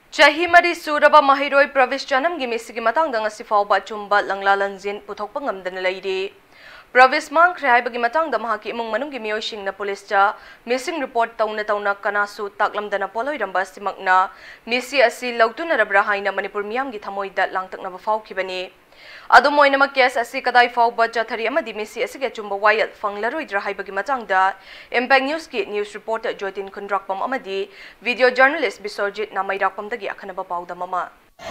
Chahi mari suraba mahiroi Pravish Chanam'S misigi matangda ngasi fawba chumba langla langjin puthokpa ngamdana leiri. Pravish mangkhre haibagi matangda mahaki imung manunggi miyoisingna pulischa missing report tauna kanasu taklamdana poloiramba simakna misi asi lautuna haina Manipur miyamgi thamoida langtakna fawkhibani. Adumoinama case asi kadai fawba jathari amadi misi asige chumba wayat fanglaroidra haibagi matangda Impact News ki news reporter Jotin Kundrakpam amadi video journalist Bisorjit Namairakpamdagi akhanaba pawda mama.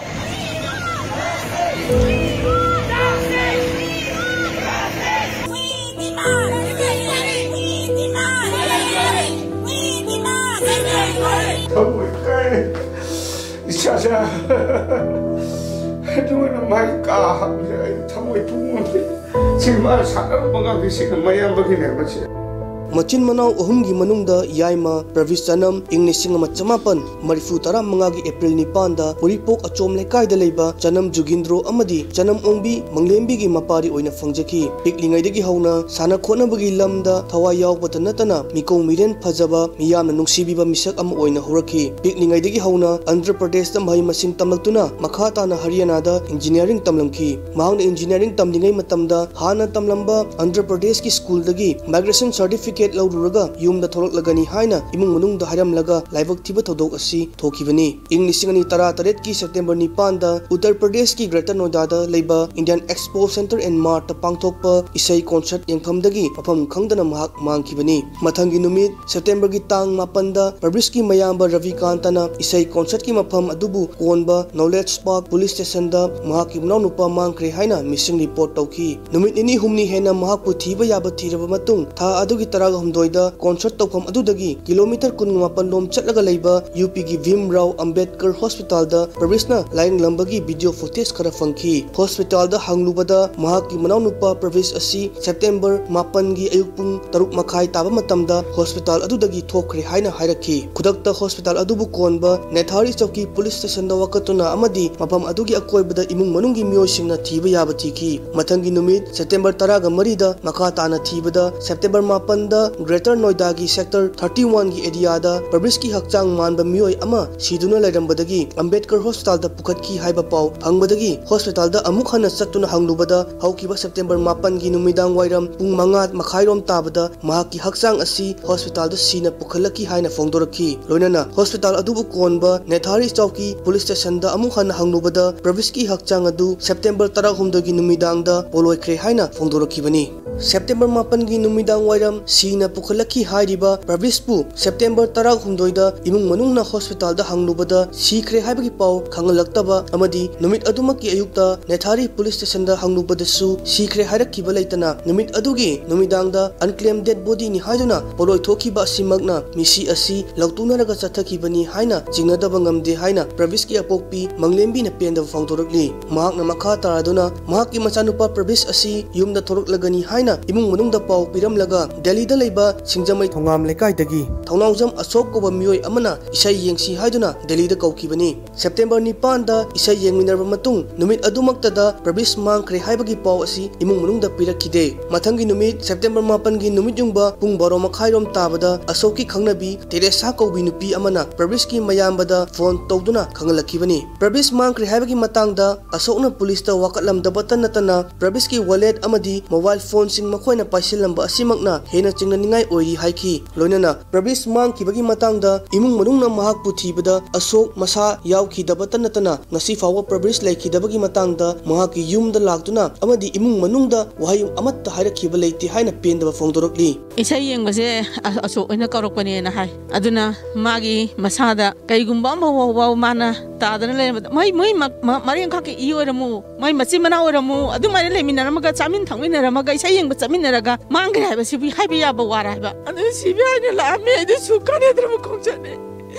Doon may kahap ay tamoy pumunti. Sima sa mga bisig na mayang bagay siya. Machin manaw ohumgi manungda yaima Pravish Chanam ing nisinga matchamapan marifutara mangagi April 9 da Puripok achom lekai da leiba Chanam Jugindro amadi Chanam Ongbi manglembi gi mapari oina fangjaki piklingai dagi hauna sana khona bagi lamda thawai yaw batanatana mikong miren phajaba miyamna nungsibiba misak am oina horaki piklingai dagi hauna Andhra Pradesh da bhai masing tamlaktuna makhata na Haryana da engineering tamlamki mahangna engineering tamlingai matamda hana tamlamba Andhra Pradesh ki school dagi migration certificate Lauraga, Yum the Torok Lagani Haina, Imun Munung the Haram Laga, Livok Tibetodok Asi, Tokibani. English Singani Tara Taretki, September Nipanda, Uttar Pradesh Greater Noida, Labor, Indian Expo Center and Mart, Pangtokpa, Isai Concert in Kamdagi, Apam Kangdana Mahak Mankibani. Matangi Numid, September Gitang Mapanda, Prabriski Mayamba Ravi Kantana, Isai Concert Kimapam Adubu, Konba, Knowledge Park, Police Station, Mahakim Nanupa Mankre Haina, Missing Report Toki. Numid Ini Humni Hena Mahapu Tiba Yabati Matung, Ta Adugi Tara Humdoida, concert Tokom Adudagi, kilometer Kunmapanlom Chatlaga Laiba, UP gi Vim Rao Ambedkar Hospital da, Pravisna, Lying Lambagi video footage Karafanki, Hospital da Hanglubada, Mahaki Manaunupa, Pravis Asi, September, Mapangi Ayupung, Taruk Makai Taba Matamda, Hospital Adudagi Tokri Haina Hairaki, Kudakta Hospital Adubu Konba, Nethari Choki Police Station da Wakatuna Amadi, Mapam Adugi Akoibada Imung Manungi Myoshingna Tiba Yabatiki, Matangi Numid, September Taraga Marida, Makata na Tibada, September Mapanda, Greater Noida gi sector 31 gi area da Pravish ki hakchang manba mioi ama siduna lairambadagi Ambedkar Hospital da pukhatki haiba paw hangbadagi hospital da amuk hana chatuna hanglubada haukiba September 8 gi numidang wairam pung mangat makhairom tabada mahaki hakchang asi hospital da sina pukhalaki haina fongdoraki loinana hospital adubu konba Nethari Chowki police station da amuk hana hanglubada Pravish ki hakchang adu September 13 gi numidang da poloikre haina fongdoraki bani September 8 gi numidang wairam Sina Pukhalaki Haidiba Pravispu September 13 da Imung Manungna Hospital da Hanglubada Sikre Haibagi Pau Kangalaktaba Amadi Numit Adumaki Ayukta Nethari Police Station da Hanglubada Su Sikre Hairakkiba Leitana Numit Adugi Numidang da Unclaimed Dead Body ni Haiduna Poloi Thokiba Simagna Misi Asi Lautunaraga Chathakibani Haina Jingadaba Ngamde Haina Pravish ki Apokpi Manglembi na Pendava Fangtorokli Mahakna Makha Taraduna Mahaki Machanupa Pravish Asi Yumda Thoroklagani Haina Imung Manungda Pau Piramlaga Delhi da Laiba Singjamai Thongam Lekai dagi Thongnawjam Asok koba mioi amana isai yengsi haiduna Delhi da kaukibani September 9 da isai yengminarba matung numit adumakta da Pravish mangkhre haibagi paw asi imung manungda pirakhide mathangi numit September 8 gi numit jungba pung 12 makhairom tabada Asoki khangnabi Teresa kaubi nupi amana Pravish ki mayambada phone tawduna khangalakibani Pravish mangkhre haibagi matangda Asokna police ta wakatlamdaba tanatana Pravish ki wallet amadi mobile phone sing makhoina paisilamba asimakna hena chingnaningai oiri haiki loinana Pravish mangkibagi matangda imung manungna mahakpu thibada Asok masa yawkhidaba tanatana ngasi fawa Pravish laikhidabagi matangda mahaki yumda laktuna amadi imung manungda wahayum amatta hairakhiba leiti haina pendaba fongdorokli isai yengbase Asok ina karokpani na hai aduna magi masada kaigumba mawa mana tadana le mai mariang khaki ioramu mai machimana oramu adumai leminaramaga chamin thangminaramaga isai yengba chaminaraga mangre haiba sibi haiba yaba wara haiba adu sibi haina la me adu sukane drama khongchane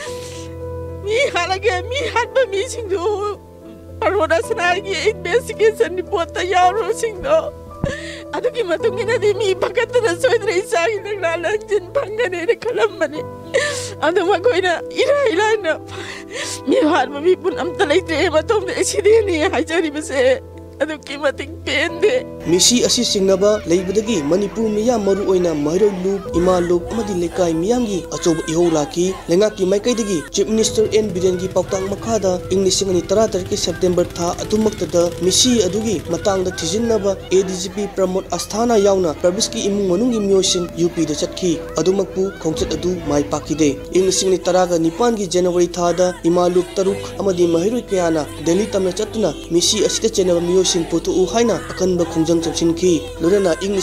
mi halage mi hatba mi singdo paroda sanagi investigation report ta yaro singdo adugi matungina di mi bakatana soidre isagi nagla jin bangane ne kalamane adu makoina ira na mi hatba mi pun amta leitre matom de sidini haijari base ꯑꯗꯨꯛꯀꯤ ꯃꯇꯤꯛ ꯄꯦꯟꯗꯦ ꯃꯤꯁꯤ ꯑꯁꯤ ꯁꯤꯡꯅꯕ ꯂꯩꯕꯗꯒꯤ ꯃꯅꯤꯄꯨꯔ ꯃꯤꯌꯥꯝ ꯃꯔꯨ ꯑꯣꯏꯅ ꯃꯍꯩꯔꯣꯏ ꯂꯨꯞ ꯏꯃꯥ ꯂꯨꯞ ꯑꯃꯗꯤ ꯂꯩꯀꯥꯏ ꯃꯤꯌꯥꯝꯒꯤ ꯑꯆꯧꯕ ꯏꯍꯧ ꯂꯥꯛꯈꯤ ꯂꯩꯉꯥꯛꯀꯤ ꯃꯥꯏꯀꯩꯗꯒꯤ ꯆꯤꯞ ꯃꯤꯅꯤꯁꯇꯔ ꯑꯦꯟ ꯕꯤꯔꯦꯟꯒꯤ ꯄꯥꯎꯇꯥꯛ ꯃꯈꯥꯗ ꯏꯪ 2018ꯒꯤ ꯁꯦꯞꯇꯦꯝꯕꯔ ꯊꯥ ꯑꯗꯨꯃꯛꯇꯗ ꯃꯤꯁꯤ ꯑꯗꯨꯒꯤ ꯃꯇꯥꯡꯗ ꯊꯤꯖꯤꯟꯅꯕ ꯑꯦꯗꯤꯖꯤꯄꯤ ꯄ꯭ꯔꯃꯣꯗ ꯑꯁꯊꯥꯅꯥ ꯌꯥꯎꯅ ꯄ꯭ꯔꯕꯤꯁꯀꯤ ꯏꯃꯨꯡ ꯃꯅꯨꯡꯒꯤ ꯃꯤꯑꯣꯏꯁꯤꯡ ꯌꯨꯄꯤꯗ ꯆꯠꯈꯤ ꯑꯗꯨꯃꯛꯄꯨ ꯈꯣꯡꯆꯠ ꯑꯗꯨ ꯃꯥꯏ ꯄꯥꯛꯈꯤꯗꯦ ꯏꯪ 2019ꯒꯤ ꯖꯅꯋꯥꯔꯤ ꯊꯥꯗ ꯏꯃꯥ ꯂꯨꯞ 6 ꯑꯃꯗꯤ ꯃꯍꯩꯔꯣꯏ ꯀꯌꯥꯅ ꯗꯦꯜꯂꯤ ꯇꯝꯅ ꯆꯠꯇꯨꯅ ꯃꯤꯁꯤ ꯑꯁꯤꯗ ꯆꯦꯟꯅꯕ ꯃꯤꯑꯣꯏꯁꯤꯡ ꯄꯨꯊꯣꯛꯎ ꯍꯥꯏꯅ ꯑꯀꯟꯕ ꯈꯣꯡꯖꯪ ꯆꯪꯁꯤꯟꯈꯤ ꯂꯣꯏꯅꯅ ꯏꯪ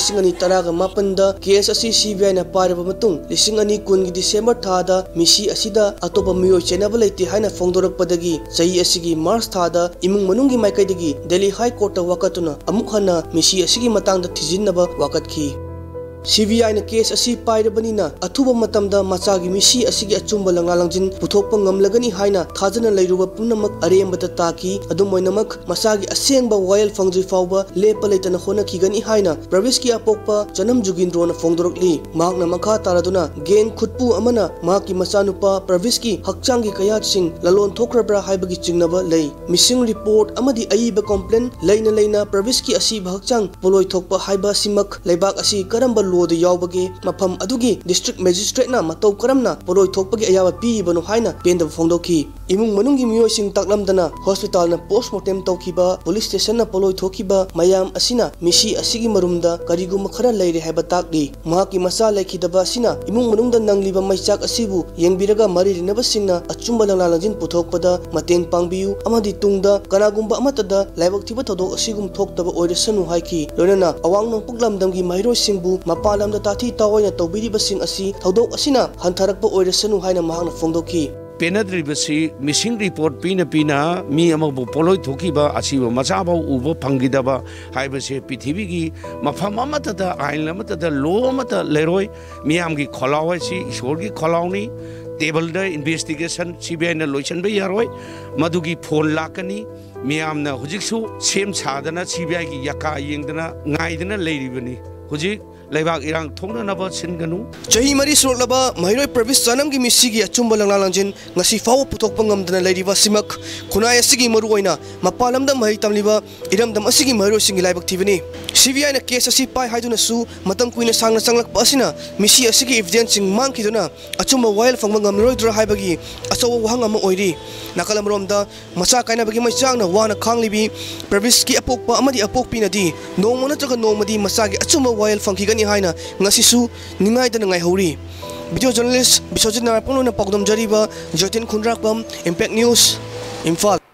2018ꯗ ꯀꯦꯁ ꯑꯁꯤ CBIꯅ ꯄꯥꯏꯔꯕ ꯃꯇꯨꯡ 2020ꯒꯤ ꯗꯤꯁꯦꯝꯕꯔ ꯊꯥꯗ ꯃꯤꯁꯤ ꯑꯁꯤꯗ ꯑꯇꯣꯞꯄ ꯃꯤꯑꯣꯏ ꯆꯦꯟꯅꯕ ꯂꯩꯇꯦ ꯍꯥꯏꯅ ꯐꯣꯡꯗꯣꯔꯛꯄꯗꯒꯤ ꯆꯍꯤ ꯑꯁꯤꯒꯤ ꯃꯥꯔꯆ ꯊꯥꯗ ꯏꯃꯨꯡ ꯃꯅꯨꯡꯒꯤ ꯃꯥꯏꯀꯩꯗꯒꯤ ꯗꯦꯜꯂꯤ ꯍꯥꯏ ꯀꯣꯔꯠꯇ ꯋꯥꯀꯠꯇꯨꯅ ꯑꯃꯨꯛ ꯍꯟꯅ ꯃꯤꯁꯤ ꯑꯁꯤꯒꯤ ꯃꯇꯥꯡꯗ ꯊꯤꯖꯤꯟꯅꯕ ꯋꯥꯀꯠꯈꯤ CBIꯅ ꯀꯦꯁ ꯑꯁꯤ ꯄꯥꯏꯔꯕꯅꯤꯅ ꯑꯊꯨꯕ ꯃꯇꯝꯗ ꯃꯆꯥꯒꯤ ꯃꯤꯁꯤ ꯑꯁꯤꯒꯤ ꯑꯆꯨꯝꯕ ꯂꯪꯂꯥꯂꯪꯖꯤꯟ ꯄꯨꯊꯣꯛꯄ ꯉꯝꯂꯒꯅꯤ ꯍꯥꯏꯅ ꯊꯥꯖꯅ ꯂꯩꯔꯨꯕ ꯄꯨꯝꯅꯃꯛ ꯑꯔꯦꯝꯕꯗ ꯇꯥꯈꯤ ꯑꯗꯨꯝ ꯑꯣꯏꯅꯃꯛ ꯃꯁꯥꯒꯤ ꯑꯁꯦꯡꯕ ꯋꯥꯌꯦꯜ ꯐꯪꯗ꯭ꯔꯤ ꯐꯥꯎꯕ ꯂꯦꯞꯄ ꯂꯩꯇꯅ ꯍꯣꯠꯅꯈꯤꯒꯅꯤ ꯍꯥꯏꯅ ꯄ꯭ꯔꯕꯤꯁꯀꯤ ꯑꯄꯣꯛꯄ ꯆꯅꯝ ꯖꯨꯒꯤꯟꯗ꯭ꯔꯣꯅ ꯐꯣꯡꯗꯣꯔꯛꯂꯤ ꯃꯍꯥꯛꯅ ꯃꯈꯥ ꯇꯥꯔꯗꯨꯅ ꯒꯦꯡ ꯈꯨꯠꯄꯨ ꯑꯃꯅ ꯃꯍꯥꯛꯀꯤ ꯃꯆꯥꯅꯨꯄꯥ ꯄ꯭ꯔꯕꯤꯁꯀꯤ ꯍꯛꯆꯥꯡꯒꯤ ꯀꯌꯥꯠꯁꯤꯡ ꯂꯂꯣꯟ ꯊꯣꯛꯈ꯭ꯔꯕ꯭ꯔꯥ ꯍꯥꯏꯕꯒꯤ ꯆꯤꯡꯅꯕ ꯂꯩ ꯃꯤꯁꯤꯡ ꯔꯤꯄꯣꯔꯠ ꯑꯃꯗꯤ ꯑꯏꯕ ꯀꯣꯝꯄ꯭ꯂꯦꯟ ꯂꯩꯅ ꯄ꯭ꯔꯕꯤꯁꯀꯤ ꯑꯁꯤꯕ ꯍꯛꯆꯥꯡ ꯄꯣꯂꯣꯏ ꯊꯣꯛꯄ ꯍꯥꯏꯕ ꯑꯁꯤꯃꯛ ꯂꯩꯕꯥꯛ ꯑꯁꯤ ꯀꯔꯝꯕ ꯂꯣꯗ ꯌꯥꯎꯕꯒꯦ ꯃꯐꯝ ꯑꯗꯨꯒꯤ ꯗꯤꯁꯇ꯭ꯔꯤꯛ ꯃꯦꯖꯤꯁꯇ꯭ꯔꯦꯠꯅ ꯃꯇꯧ ꯀꯔꯝꯅ ꯄꯣꯂꯣꯏ ꯊꯣꯛꯄꯒꯤ ꯑꯌꯥꯕ ꯄꯤꯔꯤꯕꯅꯣ ꯍꯥꯏꯅ ꯄꯦꯟꯗꯕ ꯐꯣꯡꯗꯣꯛꯈꯤ ꯏꯃꯨꯡ ꯃꯅꯨꯡꯒꯤ ꯃꯤꯑꯣꯏꯁꯤꯡ ꯇꯥꯛꯂꯝꯗꯅ ꯍꯣꯁꯄꯤꯇꯥꯜꯅ ꯄꯣꯁꯠꯃꯣꯔꯇꯦꯝ ꯇꯧꯈꯤꯕ ꯄꯨꯂꯤꯁ ꯁ꯭ꯇꯦꯁꯟꯅ ꯄꯣꯂꯣꯏ ꯊꯣꯛꯈꯤꯕ ꯃꯌꯥꯝ ꯑꯁꯤꯅ ꯃꯤꯁꯤ ꯑꯁꯤꯒꯤ ꯃꯔꯨꯝꯗ ꯀꯔꯤꯒꯨꯝꯕ ꯈꯔ ꯂꯩꯔꯦ ꯍꯥꯏꯕ ꯇꯥꯛꯂꯤ ꯃꯍꯥꯛꯀꯤ ꯃꯆꯥ ꯂꯩꯈꯤꯗꯕ ꯑꯁꯤꯅ ꯏꯃꯨꯡ ꯃꯅꯨꯡꯗ ꯅꯪꯂꯤꯕ ꯃꯩꯆꯥꯛ ꯑꯁꯤꯕꯨ ꯌꯦꯡꯕꯤꯔꯒ ꯃꯔꯤ ꯂꯩꯅꯕꯁꯤꯡꯅ ꯑꯆꯨꯝꯕ ꯂꯪꯂꯥꯂꯪꯖꯤꯟ ꯄꯨꯊꯣꯛꯄꯗ ꯃꯇꯦꯡ ꯄꯥꯡꯕꯤꯌꯨ ꯑꯃꯗꯤ ꯇꯨꯡꯗ ꯀꯅꯥꯒꯨꯝꯕ ꯑꯃꯠꯇꯗ ꯂꯥꯏꯕꯛ ꯊꯤꯕ ꯊꯧꯗꯣꯛ ꯑꯁꯤꯒꯨꯝ ꯊꯣꯛꯇꯕ ꯑꯣꯏꯔꯁꯅꯨ ꯍꯥꯏꯈꯤ ꯂꯣꯏꯅꯅ ꯑꯋꯥꯡ ꯅꯣꯡꯄꯣꯛ ꯂꯝꯗꯝꯒꯤ ꯃꯍꯩꯔꯣꯏꯁꯤꯡꯕꯨ ꯃꯄꯥꯟ ꯂꯝꯗ ꯇꯥꯊꯤ ꯇꯥꯑꯣꯏꯅ ꯇꯧꯕꯤꯔꯤꯕꯁꯤꯡ ꯑꯁꯤ ꯊꯧꯗꯣꯛ ꯑꯁꯤꯅ ꯍꯟꯊꯔꯛꯄ ꯑꯣꯏꯔꯁꯅꯨ ꯍꯥꯏꯅ ꯃꯍꯥꯛꯅ ꯐꯣꯡꯗꯣꯛꯈꯤ ꯄꯦꯅꯗ꯭ꯔꯤꯕꯁꯤ ꯃꯤꯁꯤꯡ ꯔꯤꯄꯣꯔꯠ ꯄꯤꯅ ꯃꯤ ꯑꯃꯕꯨ ꯄꯣꯂꯣꯏ ꯊꯣꯛꯈꯤꯕ ꯑꯁꯤꯕ ꯃꯆꯥꯐꯥꯎ ꯎꯕ ꯐꯪꯈꯤꯗꯕ ꯍꯥꯏꯕꯁꯦ ꯄ꯭ꯔꯤꯊꯤꯕꯤꯒꯤ ꯃꯐꯝ ꯑꯃꯠꯇꯗ ꯑꯥꯏꯟ ꯑꯃꯠꯇꯗ ꯂꯣ ꯑꯃꯠꯇ ꯂꯩꯔꯣꯏ ꯃꯤꯌꯥꯝꯒꯤ ꯈꯣꯜꯂꯥꯎ ꯍꯥꯏꯁꯤ ꯏꯁꯣꯔꯒꯤ ꯈꯣꯜꯂꯥꯎꯅꯤ ꯇꯦꯕꯜꯗ ꯏꯟꯚꯦꯁꯇꯤꯒꯦꯁꯟ CBIꯅ ꯂꯣꯏꯁꯤꯟꯕ ꯌꯥꯔꯣꯏ ꯃꯗꯨꯒꯤ ꯐꯣꯟ ꯂꯥꯛꯀꯅꯤ ꯃꯤꯌꯥꯝꯅ ꯍꯧꯖꯤꯛꯁꯨ ꯁꯦꯝ ꯁꯥꯗꯅ CBIꯒꯤ ꯌꯥꯀꯥ ꯌꯦꯡꯗꯅ ꯉꯥꯏꯗꯅ ꯂꯩꯔꯤꯕꯅꯤ ꯍꯧꯖꯤꯛ ꯂꯩꯕꯥꯛ ꯏꯔꯥꯡ ꯊꯣꯛꯅꯅꯕ ꯁꯤꯟꯒꯅꯨ ꯆꯍꯤ 4 ꯁꯨꯔꯛꯂꯕ ꯃꯍꯩꯔꯣꯏ ꯄ꯭ꯔꯕꯤꯁ ꯆꯅꯝꯒꯤ ꯃꯤꯁꯤꯒꯤ ꯑꯆꯨꯝꯕ ꯂꯪꯂꯥꯂꯪꯖꯤꯟ ꯉꯁꯤ ꯐꯥꯎꯕ ꯄꯨꯊꯣꯛꯄ ꯉꯝꯗꯅ ꯂꯩꯔꯤꯕ ꯑꯁꯤꯃꯛ ꯈꯨꯟꯅꯥꯏ ꯑꯁꯤꯒꯤ ꯃꯔꯨꯑꯣꯏꯅ ꯃꯄꯥꯟ ꯂꯝꯗ ꯃꯍꯩ ꯇꯝꯂꯤꯕ ꯏꯔꯝꯗꯝ ꯑꯁꯤꯒꯤ ꯃꯍꯩꯔꯣꯏꯁꯤꯡꯒꯤ ꯂꯥꯏꯕꯛ ꯊꯤꯕꯅꯤ CBIꯅ ꯀꯦꯁ ꯑꯁꯤ ꯄꯥꯏ ꯍꯥꯏꯗꯨꯅꯁꯨ ꯃꯇꯝ ꯀꯨꯏꯅ ꯁꯥꯡꯅ ꯆꯪꯂꯛꯄ ꯑꯁꯤꯅ ꯃꯤꯁꯤ ꯑꯁꯤꯒꯤ ꯏꯕꯤꯗꯦꯟꯁꯁꯤꯡ ꯃꯥꯡꯈꯤꯗꯨꯅ ꯑꯆꯨꯝꯕ ꯋꯥꯌꯦꯜ ꯐꯪꯕ ꯉꯝꯂꯔꯣꯏꯗ꯭ꯔꯥ ꯍꯥꯏꯕꯒꯤ ꯑꯆꯧꯕ ꯋꯥꯍꯪ ꯑꯃ ꯑꯣꯏꯔꯤ ꯅꯥꯀꯜ ꯑꯃꯔꯣꯝꯗ ꯃꯆꯥ ꯀꯥꯏꯅꯕꯒꯤ ꯃꯩꯆꯥꯛꯅ ꯋꯥꯅ ꯈꯥꯡꯂꯤꯕꯤ ꯄ꯭ꯔꯕꯤꯁꯀꯤ ꯑꯄꯣꯛꯄ ꯑꯃꯗꯤ ꯑꯄꯣꯛꯄꯤꯅꯗꯤ ꯅꯣꯡꯃ ꯅꯠꯇ꯭ꯔꯒ ꯅꯣꯡꯃꯗꯤ ꯃꯆꯥꯒꯤ ꯑꯆꯨꯝꯕ ꯋꯥꯌꯦꯜ ꯐꯪꯈꯤꯒꯅꯤ ꯍꯥꯏꯅ ꯉꯁꯤꯁꯨ ꯅꯤꯡꯉꯥꯏꯗꯅ ꯉꯥꯏꯍꯧꯔꯤ ꯚꯤꯗꯤꯑꯣ ꯖꯔꯅꯦꯂꯤꯁꯠ ꯕꯤꯁ꯭ꯋꯖꯤꯠ ꯅꯥꯔꯥꯄꯟꯅ ꯄꯥꯎꯗꯝꯖꯔꯤꯕ ꯖꯣꯇꯤꯟ ꯈꯨꯟꯗ꯭ꯔꯥꯛꯄꯝ ꯏꯝꯄꯦꯛ ꯅ꯭ꯌꯨꯁ ꯏꯝꯐꯥꯜ